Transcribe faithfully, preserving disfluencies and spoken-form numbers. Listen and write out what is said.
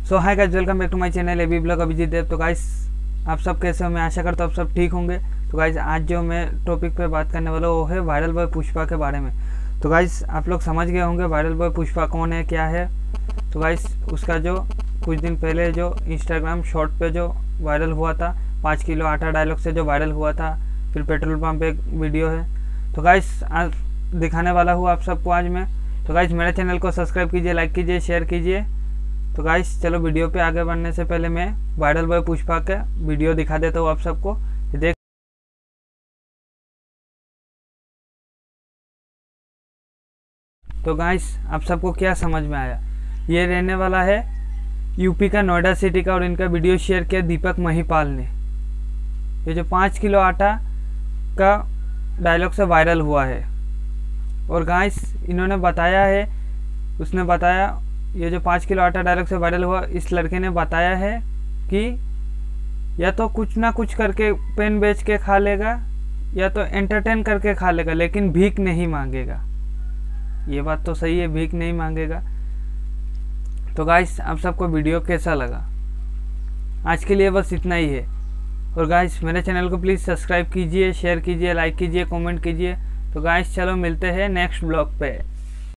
So hi guys, welcome back to my channel AB blog Abhijit Dev. तो guys आप सब कैसे हो? मैं आशा करता हूँ आप सब ठीक होंगे। तो गाइस आज जो मैं टॉपिक पे बात करने वाला हूँ वो है वायरल बॉय पुष्पा के बारे में। तो गाइस आप लोग समझ गए होंगे वायरल बॉय पुष्पा कौन है, क्या है। तो गाइस उसका जो कुछ दिन पहले जो इंस्टाग्राम शॉर्ट पे जो वायरल हुआ था, पाँच किलो आटा डायलॉग से जो वायरल हुआ था, फिर पेट्रोल पंप पे एक वीडियो है। तो गाइस आज दिखाने वाला हूँ आप सबको आज मैं। तो गाइस मेरे चैनल को सब्सक्राइब कीजिए, लाइक कीजिए, शेयर कीजिए। तो गाइस चलो वीडियो पे आगे बढ़ने से पहले मैं वायरल बॉय पुष्पा का वीडियो दिखा देता हूँ आप सबको। देख तो गाइस आप सबको क्या समझ में आया? ये रहने वाला है यूपी का नोएडा सिटी का, और इनका वीडियो शेयर किया दीपक महिपाल ने। ये जो पाँच किलो आटा का डायलॉग से वायरल हुआ है, और गाइस इन्होंने बताया है, उसने बताया ये जो पाँच किलो आटा डायलॉग से वायरल हुआ, इस लड़के ने बताया है कि या तो कुछ ना कुछ करके पेन बेच के खा लेगा, या तो एंटरटेन करके खा लेगा, लेकिन भीख नहीं मांगेगा। ये बात तो सही है, भीख नहीं मांगेगा। तो गाइस आप सबको वीडियो कैसा लगा? आज के लिए बस इतना ही है। और गाइस मेरे चैनल को प्लीज़ सब्सक्राइब कीजिए, शेयर कीजिए, लाइक कीजिए, कमेंट कीजिए। तो गाइस चलो मिलते हैं नेक्स्ट ब्लॉग पे।